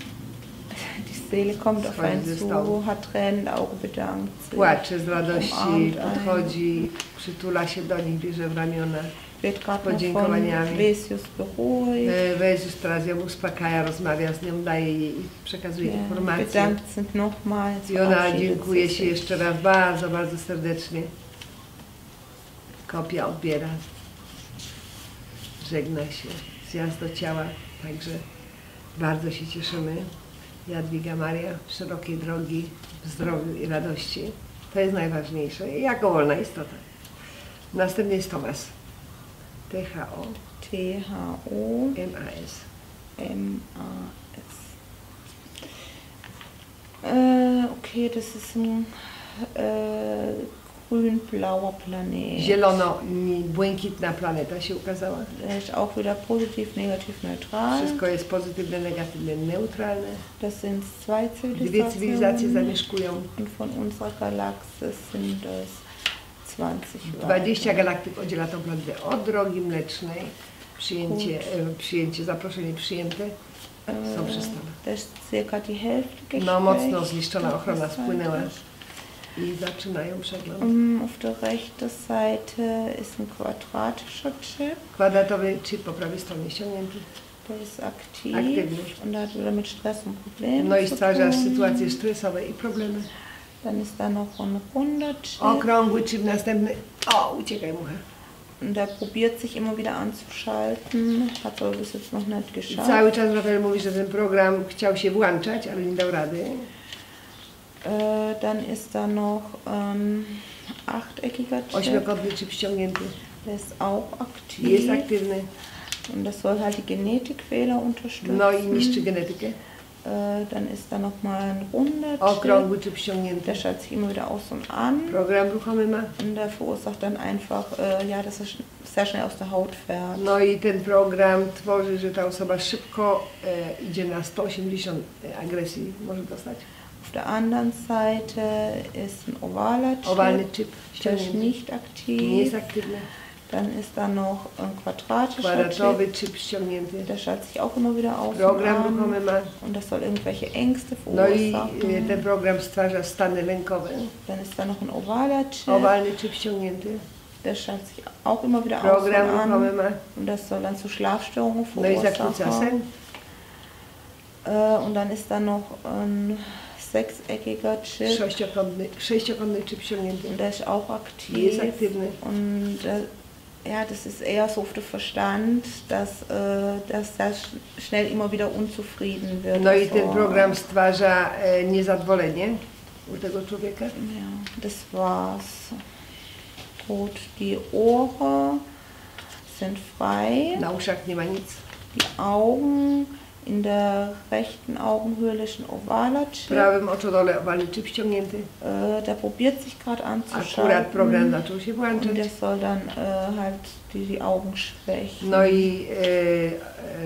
Die Seele kommt auf einen Freunde, zu, Stau. hat Tränen in Augen, bedankt sich. Płacze z radości, Umarmt einen. podchodzi, przytula się do nich, bierze w ramiona. Wird gerade noch von Podziękowaniami. Vesius beruhigt. E, Jezus teraz ją uspokaja, rozmawia z nią, daje jej i przekazuje Ja, informacje. bedankt sich nochmals. I ona verabschiedet dziękuję sich. się jeszcze raz bardzo, bardzo serdecznie. Kopia odbiera. Żegna się. Zjazd do ciała. Także bardzo się cieszymy. Jadwiga Maria, szerokiej drogi, w zdrowiu i radości. To jest najważniejsze. I jako wolna istota. Następny jest Tomas. T H O T H O M A S. M A S. Äh, okay, das ist ein äh, grün-blauer Planet. Zielono-błękitna planeta się ukazała. Der ist auch wieder positiv, negativ, neutral. Wszystko jest pozytywne, negatywne, neutralne. Das sind zwei Dwie cywilizacje Zivilisationen. zamieszkują. Und von unserer Galaxie sind es zwanzig dwadzieścia weitere. galaktyk oddziela tą planetę od drogi mlecznej. Przyjęcie, e, przyjęcie, zaproszenie przyjęte. Są Äh, przystane. Da ist circa die Hälfte No mocno geschwächt. zniszczona ochrona Das spłynęła heißt, i zaczynają przegląd. Um, auf der rechten Seite ist ein quadratischer Chip, Kwadratowy chip po prawej stronie ściągnięty. der ist aktiv Aktywny. und hat wieder mit Stress und Problemen No i zu stwarza tun. sytuacje stresowe i problemy. Dann ist da noch ein runder Chip Okrągły chip następny. O, uciekaj mucha. und der probiert sich immer wieder anzuschalten, hat aber bis jetzt noch nicht I geschafft. cały czas Rafael mówi, że ten program chciał się włączać, ale nie dał rady. Äh, dann ist da noch ein achteckiger Chip, Ośmiokątny chip ściągnięty. der ist auch aktiv. Jest aktywny. Und das soll halt die Genetikfehler unterstützen. No i niszczy genetykę. Äh, dann ist da nochmal ein runder Okrągły Chip. czy przyciągnięty. Der schaltet sich immer wieder aus und an. Program ruchomy ma. Und der verursacht dann einfach, äh, ja, dass er sch sehr schnell aus der Haut fährt. No i ten program tworzy, że ta osoba szybko e, idzie na sto osiemdziesiąt agresji może dostać. Auf der anderen Seite ist ein ovaler Chip, Owalny chip der ist ściągnięty. nicht Nie jest aktiv. aktywny. Dann ist da noch ein quadratischer Kwadratowy Chip, chip ściągnięty. der schaltet sich auch immer wieder aus und Program an. ruchomy ma. Und das soll irgendwelche Ängste No i verursachen. e, ten program stwarza stany lękowe. Dann ist da noch ein ovaler Chip, Owalny chip ściągnięty. der schaltet sich auch immer wieder aus und Program ruchomy an. ma. Und das soll dann zu Schlafstörungen No i zakłóca verursachen. sen. Äh, und dann ist da noch ein sechseckiger Chip. Sześciokątny, sześciokątny chip ściągnięty. Und der ist auch Nie jest aktiv. aktywny. Und äh, ja, das ist eher so auf den Verstand, dass, äh, dass er sch schnell immer wieder unzufrieden wird. No i Also, ten program stwarza e, niezadowolenie u tego człowieka. Ja, das war's. Gut, die Ohren sind frei. Na uszach nie ma nic. Die Augen, in der rechten Augenhöhle ist ein ovaler W Chip. prawym oczodole owalny chip ściągnięty. Äh, der probiert sich gerade Akurat program anzuschalten. zaczął się Und włączać. der soll dann äh, halt die, die Augen schwächen. No i e, e,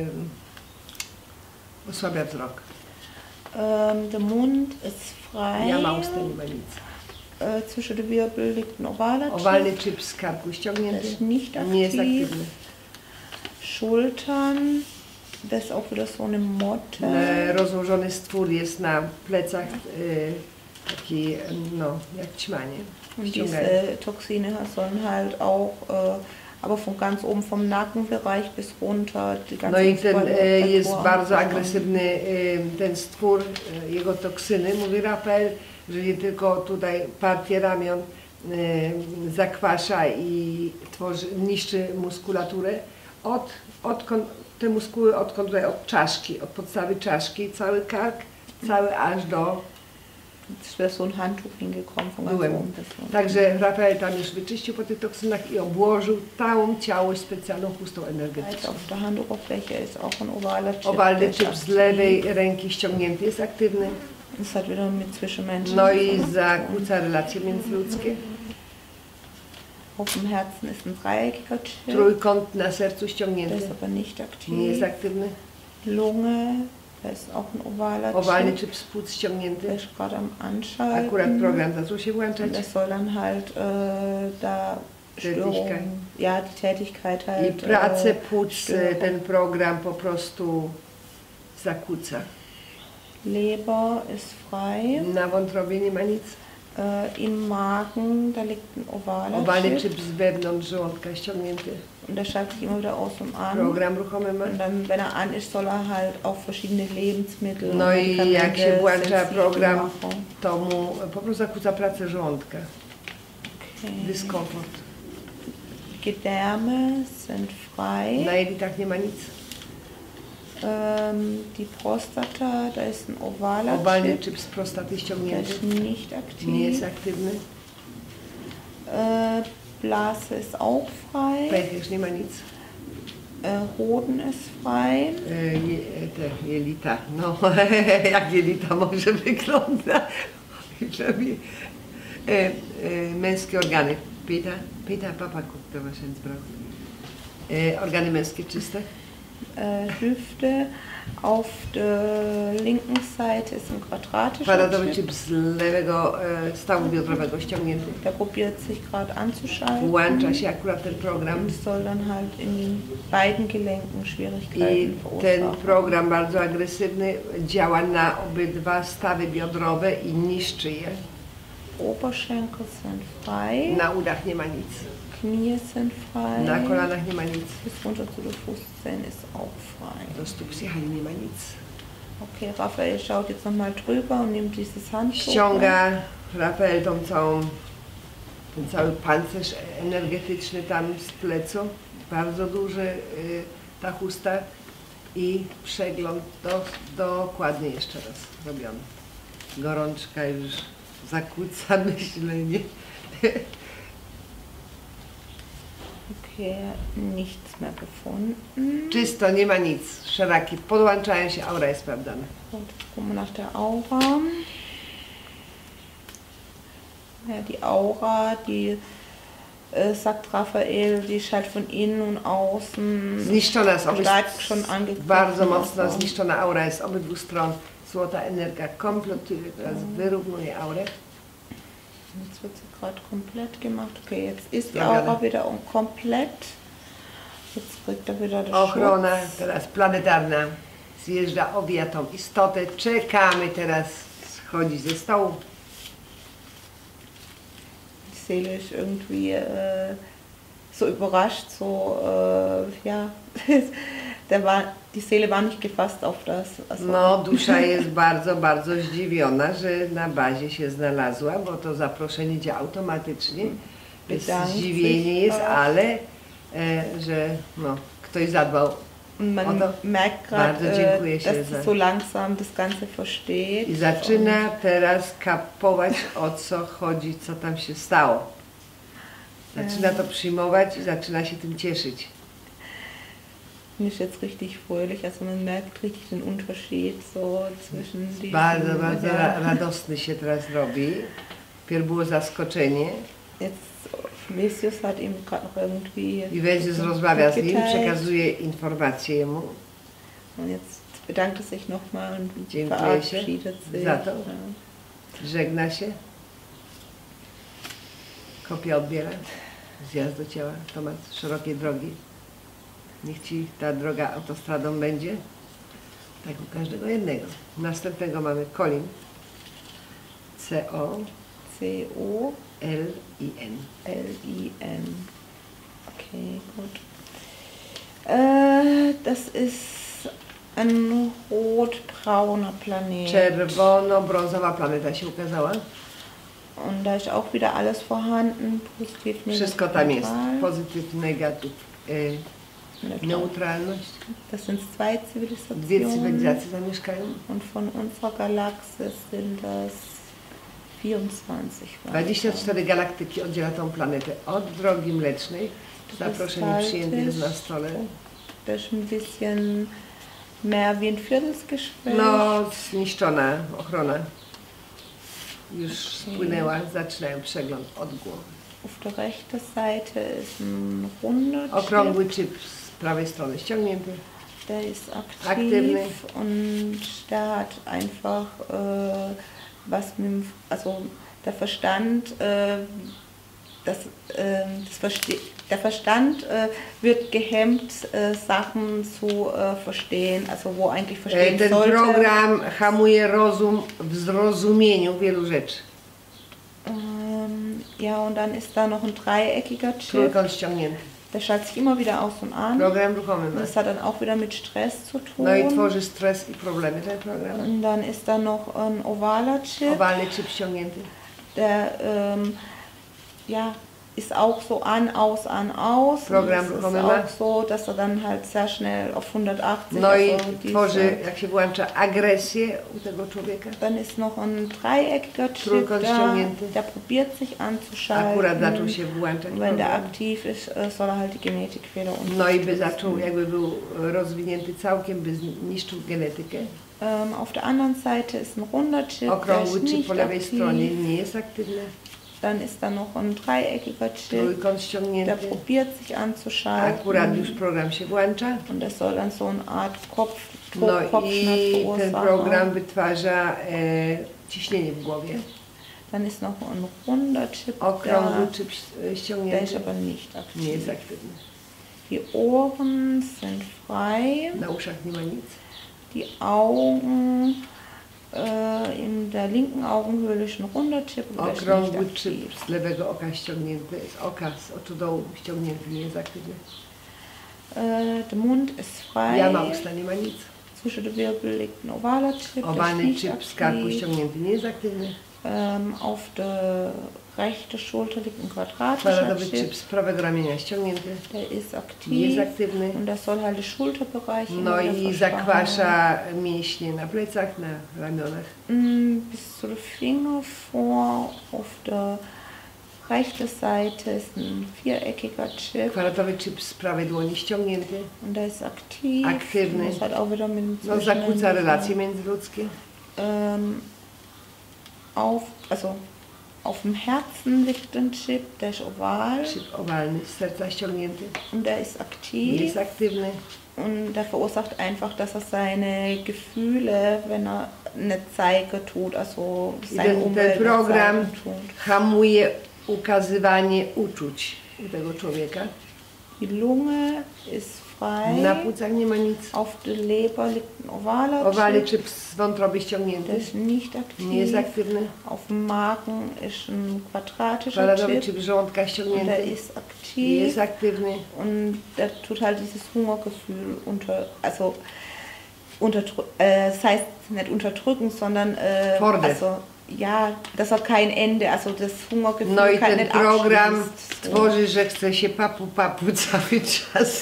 osłabia wzrok. Ähm, der Mund ist frei. Ja ma usta, nie ma nic. Äh, zwischen den Wirbel liegt ein ovaler Owalny Chip. chip z karku Der ściągnięty. ist nicht Nie jest aktiv. aktywny. Schultern, das ist auch wieder so eine Motte. E, rozłożony stwór jest na plecach e, taki, e, no, jak ćmanie. Und Ściągają. diese Toxine sollen halt auch, äh, aber von ganz oben vom Nackenbereich bis runter die ganze No i ten Muskulatur e, jest anfangen. bardzo agresywny e, ten stwór, e, jego toksyny. Mówi Rafael, że nie tylko tutaj partię ramion e, zakwasza i tworzy, niszczy muskulaturę. Od, odkąd, te muskuły odkąd tutaj, od czaszki, od podstawy czaszki, cały kark, cały aż do Es wäre so ein Handtuch hingekommen von ganz byłem. oben bis unten. Także Rafael tam już wyczyścił po tych toksynach i obłożył całą całość specjalną chustą Halt energetyczną. auf der Handoberfläche ist auch ein ovaler Chip. Owalny der ist chip z aktiv. lewej ręki ściągnięty jest aktywny. Das hat wieder mit Zwischenmenschen. No zu i tun. zakłóca relacje międzyludzkie. Auf dem Herzen ist ein dreieckiger Chip. Trójkąt na sercu Der ściągnięty. ist aber nicht aktiv. Nie jest aktywny. Lunge, da ist auch ein ovaler Owalny Chip. chip z płuc ściągnięty. Der ist gerade am Anschalten. Akurat program zaczął się włączać. Und das soll dann halt äh, da Tätigkeit. Störungen, ja, die Tätigkeit I halt. pracę äh, płuc Störung. ten program po prostu zakłóca. Leber ist frei. Na wątrobie nie ma nic. Äh, Im Magen, da liegt ein ovaler Owalny Chip. chip z wewnątrz żołądka ściągnięty. Und der schaltet sich immer wieder aus und an. Program ruchomy ma. Und dann, wenn er an ist, soll er halt auf verschiedene Lebensmittel No und i jak Medikamente się włącza sensibel program, machen. to mu po prostu zakłóca pracę żołądka. Okay. Dyskomfort. Gedärme sind frei. Na jelitach nie ma nic. Ähm, die Prostata, da ist ein ovaler Owalny Chip. chip z prostaty Der ściągnięty. ist nicht aktiv. Nie jest aktywny. Äh, Blase ist auch frei. Pęcherz nie ma nic. Äh, Hoden ist frei. E, je, te jelita, no jak jelita może wygląda. E, e, męskie organy. Peter, Peter, Papa guckt da wahrscheinlich drauf. E, organy męskie czyste. Äh, Hüfte. Auf der linken Seite ist ein quadratischer Kwadratowy Chip. chip z lewego e, stawu biodrowego ściągnięty. Der probiert sich gerade anzuschalten. Włącza się akurat ten program. Und soll dann halt in beiden Gelenken I Schwierigkeiten ten verursachen. program bardzo agresywny działa na obydwa stawy biodrowe i niszczy je. Oberschenkel sind frei. Na udach nie ma nic. Knie sind frei. Na kolanach nie ma nic. Bis runter zu den Fußzehen ist auch frei. Do stóp zjechali nie ma nic. Okay, Raphael schaut jetzt nochmal drüber und nimmt dieses Handtuch. Ściąga Rafael tą całą, ten cały pancerz energetyczny tam z plecu. Bardzo duży y, ta chusta i przegląd do, dokładnie jeszcze raz robiony. Gorączka już zakłóca myślenie. Okay, nichts mehr gefunden. Czysto, nie ma nic. Szaraki podłączają się, aura jest sprawdzana. Und jetzt gucken wir nach der Aura. Ja, die Aura, die äh, sagt Raphael, die ist halt von innen und außen Zniszczona jest obie... stark schon angegriffen. Bardzo mocno zniszczona aura jest z obydwu stron. Złota energia kompletuje, teraz wyrównuje aurę. Jetzt wird sie gerade komplett gemacht. Okay, jetzt ist die Ja, Aura gerne. wieder um komplett. Jetzt kriegt er wieder das Ochrona Schutz. teraz planetarna zjeżdża, obija tą istotę. Czekamy teraz, schodzi ze stołu. Die Seele ist irgendwie äh, so überrascht, so, äh, ja, der war, die Seele war nicht gefasst auf das. Also, No, dusza jest bardzo, bardzo zdziwiona, że na bazie się znalazła, bo to zaproszenie działa automatycznie. Więc Bedankt zdziwienie sich jest, auch. ale e, że no, ktoś zadbał. Und man Oto merkt bardzo gerade, dziękuję äh, się dass za- sie so langsam das Ganze versteht. I zaczyna teraz kapować, o co chodzi, co tam się stało. Zaczyna to przyjmować i zaczyna się tym cieszyć. Und ist jetzt richtig fröhlich, also man merkt richtig den Unterschied so zwischen diesen, Bardzo, bardzo ja, ra radosny się teraz robi. Pierw było zaskoczenie. jetzt Mesius hat ihm gerade noch irgendwie I Wenzius rozmawia z nim, mitgeteilt. przekazuje informacje jemu. Und jetzt bedankt er sich nochmal und Dziękuję się verabschiedet sich. za to. Ja. Żegna się. Kopia odbiera. Zjazd do ciała. Tomasz szerokiej drogi. Niech ci ta droga autostradą będzie. Tak u każdego jednego. Następnego mamy Colin. C O C O L I N. L I N. Okay, gut. Äh, das ist ein rot-brauner Planet. Czerwono-brązowa planeta się ukazała. Und da ist auch wieder alles vorhanden, positiv, negativ, Wszystko tam jest. neutral. Pozytyw, negatyw, y, Neutral. neutralność. Das sind zwei Dwie Zivilisationen. cywilizacje zamieszkają. Und von unserer Galaxie sind das vierundzwanzig. dwadzieścia cztery galaktyki oddziela tą planetę od drogi mlecznej. Zaproszenie przyjęte jest na stole. Das ist ein bisschen mehr wie ein Viertelsgespräch. No, zniszczona ochrona. Już spłynęła, zaczynają przegląd od głowy. Auf der rechten Seite ist ein runder Chip. Okrągły chip z prawej strony ściągnięty. Der ist aktiv Aktywny. und der hat einfach äh, was mit dem, also der Verstand, äh, das, äh, das Verste der Verstand äh, wird gehemmt, äh, Sachen zu äh, verstehen, also wo eigentlich verstehen Ten sollte. program hamuje rozum w zrozumieniu wielu rzeczy. Ähm, ja, und dann ist da noch ein dreieckiger Chip, Trójkąt ściągnięty. der schaltet sich immer wieder aus und an. Program ruchomy ma. Das hat dann auch wieder mit Stress zu tun. No i tworzy stres i problemy ten program. Und dann ist da noch ein ovaler Chip, Owalny chip ściągnięty. der ähm, ja, ist auch so an, aus, an, aus. Und Program das ist bekommen auch wir. so, dass er dann halt sehr schnell auf hundertachtzig, No i also diese, tworzy, jak się włącza agresję u tego człowieka. dann ist noch ein dreieckiger Chip Trójkąt da, ściągnięty. der probiert sich anzuschalten. Akurat zaczął się włączać Und wenn der program. aktiv ist, äh, soll er halt die Genetikfehler No i by unterstützen. zaczął, jakby był rozwinięty całkiem, by zniszczył genetykę. Ähm, auf der anderen Seite ist ein runder Chip, der Okrągły ist chip nicht po lewej stronie aktiv. nie jest aktywny. Dann ist da noch ein dreieckiger Chip, Trójkąt der ściągnięty. probiert sich anzuschalten. Akurat już program się włącza. Und das soll dann so eine Art Kopf, No Kopfschmerz i ten program verursachen. wytwarza e, ciśnienie w głowie. Dann ist noch ein runder Chip, Okrągły der, chip e, der ist ściągnięty. aber nicht Nie jest aktiv. aktywny. Die Ohren sind frei, Na uszach nie ma nic. die Augen, äh, in der linken Augenhöhle ist ein runder Chip, aber der ist nicht Okrągły aktiv. chip z lewego oka ściągnięty, z oka, z oczu dołu ściągnięty, nie jest aktywny. Äh, der Mund ist frei, Jama usta, nie ma nic. zwischen den Wirbel liegt ein ovaler Chip, der ist Owalny nicht chip z karku aktiv. ściągnięty, nie jest aktywny. Ähm, auf der rechten Schulter liegt ein quadratischer Kwadratowy chip Chip, z prawego ramienia ściągnięty, der ist nie jest aktiv aktywny. und der soll halt den Schulterbereich No immer wieder i verspannen. zakwasza mięśnie na plecach, na ramionach. Mm, bis zu den Finger vor, auf der rechte Seite ist ein viereckiger Chip Kwadratowy chip z prawej dłoni ściągnięty. und der ist aktiv. Aktywny. Das hat auch wieder mit dem No, zakłóca relacje międzyludzkie. ähm, auf, also auf dem Herzen liegt ein Chip, der ist oval Chip owalny z serca ściągnięty. und der ist Nie aktiv. jest aktywny. Und der verursacht einfach, dass er seine Gefühle, wenn er eine Zeige tut, also I seine ten, Umwelt ten program eine Zeige tut. hamuje ukazywanie uczuć u tego człowieka. Die Lunge ist frei. Na płucach nie ma nic. Auf der Leber liegt ein ovaler Owaly Chip, chip z wątroby ściągnięty. der ist nicht aktiv. Nie jest aktywny. Auf dem Magen ist ein quadratischer Kwadratowy Chip, chip żołądka und der ściągnięty. ist Nie jest aktiv. aktywny. Und der tut halt dieses Hungergefühl unter, also unterdrücken, äh, das heißt nicht unterdrücken, sondern äh, Fordern. also, ja, dass er kein Ende, also das Hungergefühl No i kann ten nicht program abschließt. So. tworzy, że chce się papu papu cały czas.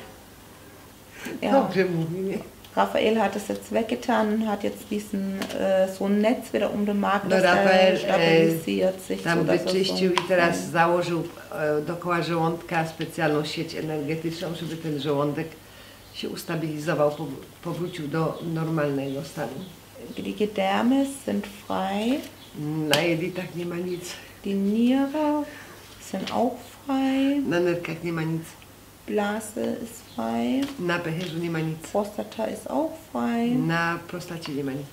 Ja. Dobrze mówi, nie? Raphael hat das jetzt weggetan und hat jetzt diesen äh, so ein Netz wieder um den Magen, No, dass Raphael, er stabilisiert sich. Tam so, dass er wyczyścił so, i teraz założył e, dookoła żołądka specjalną sieć energetyczną, żeby ten żołądek się ustabilizował, pow- powrócił do normalnego stanu. Die Gedärme sind frei, Na jelitach nie ma nic, die Niere sind auch frei, na nerkach nie ma nic, Blase ist frei. na pęcherzu nie ma nic, Prostata ist auch frei. na prostacie nie ma nic.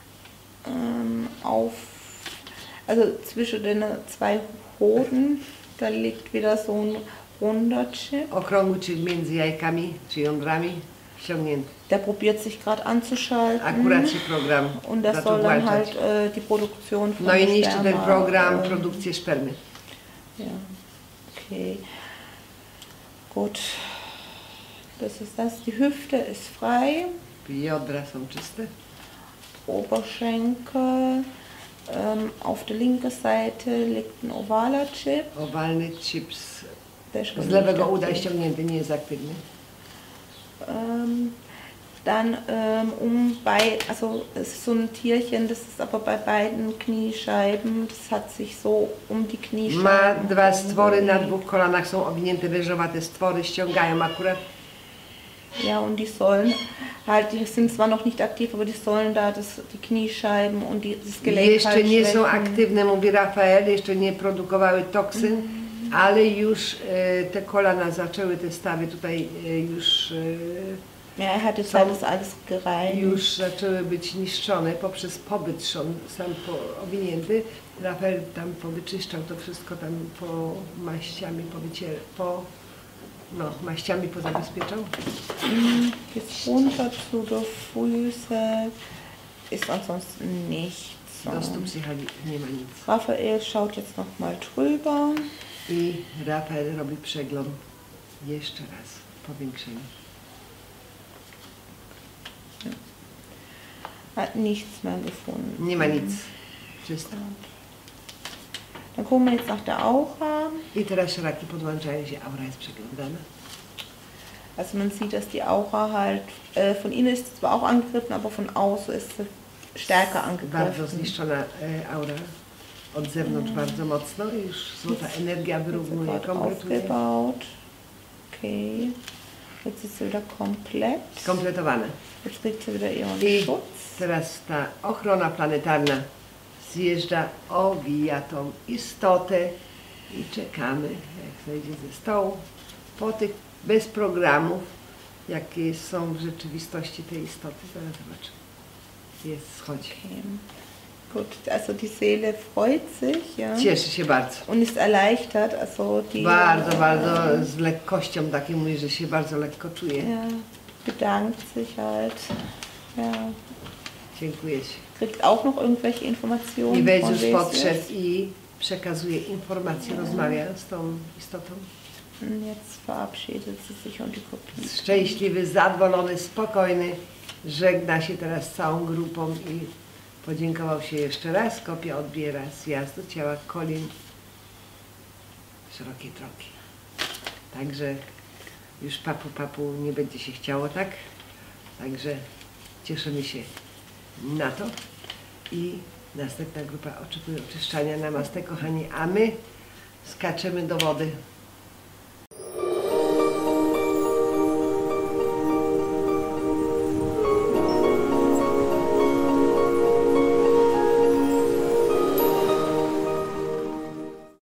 Ähm, auf, also zwischen den zwei Hoden, da liegt wieder so ein runder Chip. Okrągły, czyli między jajkami, czy jądrami, ściągnięty. Der probiert sich gerade anzuschalten. Akurat się program Und der zaczął soll dann włączać. halt äh, die Produktion von No i der niszczy ten Sperma, program ähm, produkcję spermy. Ja, okay. Gut. Das ist das. Die Hüfte ist frei. Biodra są czyste. Oberschenkel. Ähm, auf der linken Seite liegt ein ovaler Chip. Owalny chips Der ist z lewego nicht uda aktiv. ściągnięty, nie jest aktywny. Ähm, dann ähm, um bei, also es ist so ein Tierchen, das ist aber bei beiden Kniescheiben, das hat sich so um die Ma Kniescheiben. dwa stwory na dwóch kolanach, są owinięte wężowate stwory, ściągają akurat. Ja, und die sollen halt, die sind zwar noch nicht aktiv, aber die sollen da das, die Kniescheiben und die, das Gelenk Jeszcze halt nie są schwächen. aktywne, mówi Rafael, jeszcze nie produkowały toksyn, ale już e, te kolana zaczęły, te stawy tutaj e, już, e, Ja, er hat jetzt Są- halt das alles gereinigt. już zaczęły być niszczone poprzez pobyt szon, sam po, owinięty. Rafael tam powyczyszczał to wszystko, tam po maściami, po, wycier, po no, maściami pozabezpieczał. Mm, Jetzt runter zu der Füße ist ansonsten nichts. Do stóp zjechali, nie ma nic. Raphael schaut jetzt noch mal drüber. I Rafael robi przegląd jeszcze raz, powiększenie. Hat nichts mehr gefunden. Nie ma nic, czysto. Dann gucken wir jetzt nach der Aura. I teraz szraki podłączają się, aura jest przeglądana. Also man sieht, dass die Aura halt, äh, von innen ist sie zwar auch angegriffen, aber von außen ist sie stärker Bardzo angegriffen. zniszczona e, aura. Od zewnątrz bardzo mocno i już złota energia Jetzt wyrównuje, wird kompletuje. aufgebaut. Okay. Jetzt ist sie wieder komplett. Skompletowane. Jetzt kriegt sie wieder ihren I Schutz. teraz ta ochrona planetarna zjeżdża, owija tą istotę i czekamy, jak zejdzie ze stołu, po tych bez programów, jakie są w rzeczywistości tej istoty. Zaraz zobaczymy. Jest, schodzi. Okay. Gut, also die Seele freut sich, ja. Cieszy się bardzo. Und ist erleichtert, also die Bardzo, bardzo z lekkością takim mówi, że się bardzo lekko czuje. ja, bedankt sich halt. Ja. Dziękuję się. Kriegt auch noch irgendwelche Informationen. I von Jezus Vesus. podszedł i przekazuje informacje, rozmawia z tą istotą. Und jetzt verabschiedet sie sich und die Kopie. Szczęśliwy, zadowolony, spokojny, żegna się teraz z całą grupą i podziękował się jeszcze raz. Kopia odbiera zjazd do ciała, kolin, szerokie drogi. Także już papu papu nie będzie się chciało, tak? Także cieszymy się na to i następna grupa oczekuje oczyszczania. Namaste, kochani, a my z skaczemy do wody.